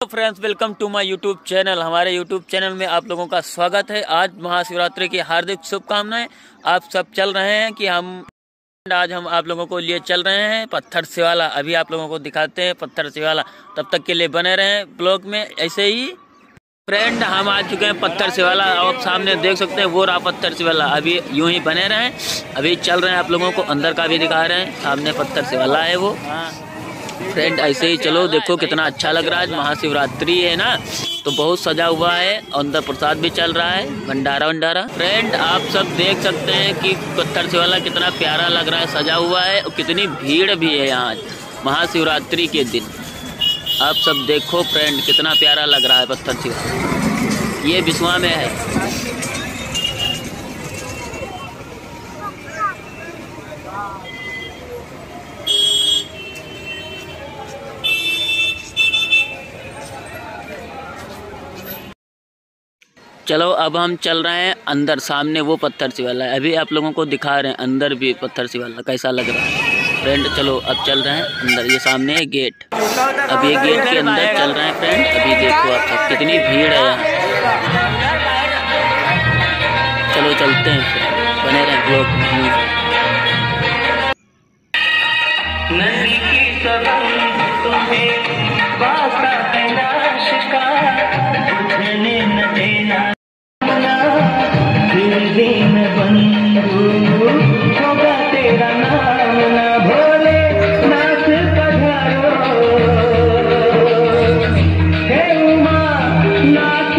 Friends, welcome to my YouTube channel. हमारे YouTube channel में आप लोगों का स्वागत है। आज महाशिवरात्रि की हार्दिक शुभकामनाएं। आप सब चल रहे हैं कि आज हम आप लोगों को लिए चल रहे हैं पत्थर शिवाला। अभी आप लोगों को दिखाते हैं पत्थर शिवाला। तब तक के लिए बने रहें ब्लॉग में ऐसे ही। फ्रेंड, हम आ चुके हैं पत्थर शिवाला। आप सामने देख सकते हैं वो रहा पत्थर शिवाला। अभी यूं ही बने रहें, अभी चल रहे हैं। आप लोगों को अंदर का भी दिखा रहे हैं। सामने पत्थर शिवाला है वो। फ्रेंड, ऐसे ही चलो। देखो कितना अच्छा लग रहा है। महाशिवरात्रि है ना, तो बहुत सजा हुआ है। अंदर प्रसाद भी चल रहा है, भंडारा। फ्रेंड, आप सब देख सकते हैं कि पत्थर शिवाला कितना प्यारा लग रहा है, सजा हुआ है। और कितनी भीड़ भी है यहाँ महाशिवरात्रि के दिन। आप सब देखो फ्रेंड, कितना प्यारा लग रहा है पत्थर शिवाला। ये बिस्वा में है। चलो अब हम चल रहे हैं अंदर। सामने वो पत्थर शिवाला है। अभी आप लोगों को दिखा रहे हैं अंदर भी पत्थर शिवाला कैसा लग रहा है। फ्रेंड चलो अब चल रहे हैं अंदर। ये सामने है गेट। अब ये गेट के अंदर चल रहे हैं फ्रेंड। अभी देखो आप सब कितनी भीड़ है यहाँ। चलो चलते हैं फ्रेंड, बने रहें ब्लॉग में। तेरा नाम ना भोले नाथ पधारो, हे उमा नाथ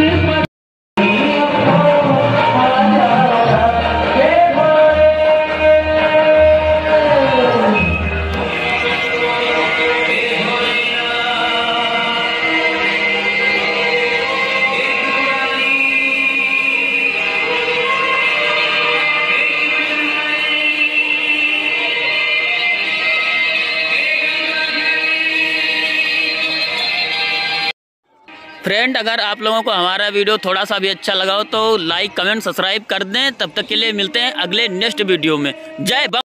फ्रेंड, अगर आप लोगों को हमारा वीडियो थोड़ा सा भी अच्छा लगा हो तो लाइक, कमेंट, सब्सक्राइब कर दें। तब तक के लिए मिलते हैं अगले नेक्स्ट वीडियो में। जय